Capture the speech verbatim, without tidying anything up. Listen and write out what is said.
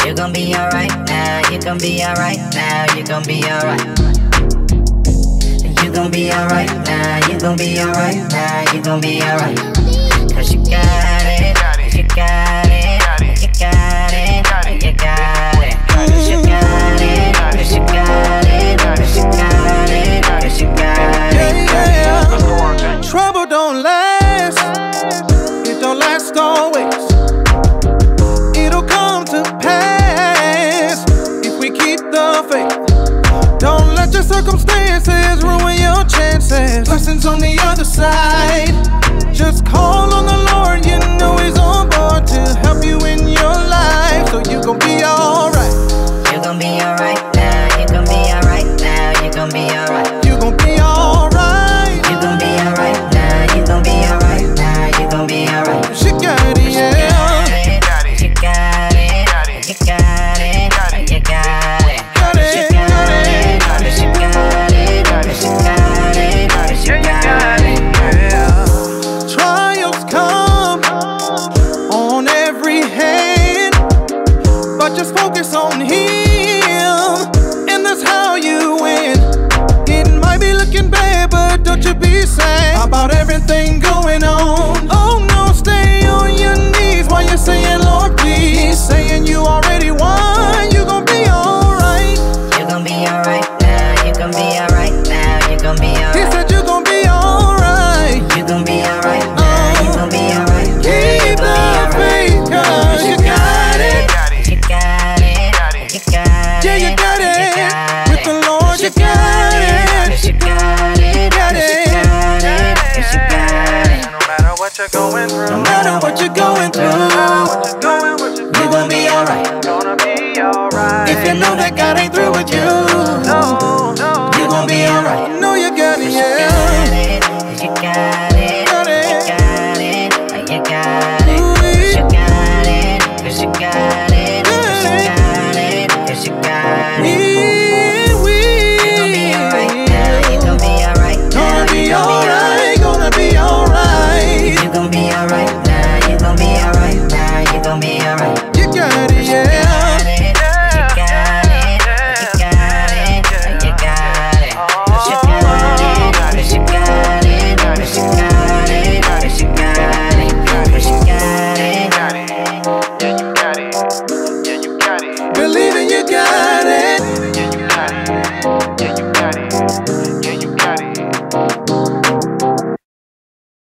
You gon' be alright now, you gon' be alright now, you gon' be alright. You gon' be alright now, you gon' be alright now, you gon' be alright. Cause you got it, you got it, you got it, you got it. Cause you got it, cause you got it, cause you got it, cause you got it. Yeah, yeah. Trouble don't last, it don't last always. It'll come to pass if we keep the faith. Don't let your circumstances ruin your chances. Blessings on the other side. Just call on the Lord, you know He's on board to help you in your life. So you gon' be alright. You gon' be alright now, you gon' be alright now, you gon' be alright. You gon' be alright. You gon' be alright now, you gon' be alright now, you gon' be alright. She got it, yeah. You got it, you got it, you got it, you got it. Got it, You got it, you got it, you got it, you got it. Trials come on every hand, but just focus on Him, and that's how you win. It might be looking bad, but don't you be sad about everything going on. Oh no, stay on your knees while you're saying, Lord, please. Saying you already won, you gon' be alright. You gon' be alright now, you gon' be alright now, you gon' be He alright. said you gon' be alright. You gon' be alright now, you gon' be alright. Keep the faith, cause you got it. You got it, you got it. Yeah, you got it. With the Lord, you got it. You got it, Got it. you got it, you got it. No matter what you're going through.